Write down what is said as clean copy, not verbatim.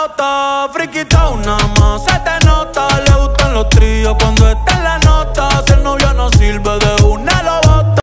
pelota, friquita una más se te nota. Le gustan los tríos cuando está en la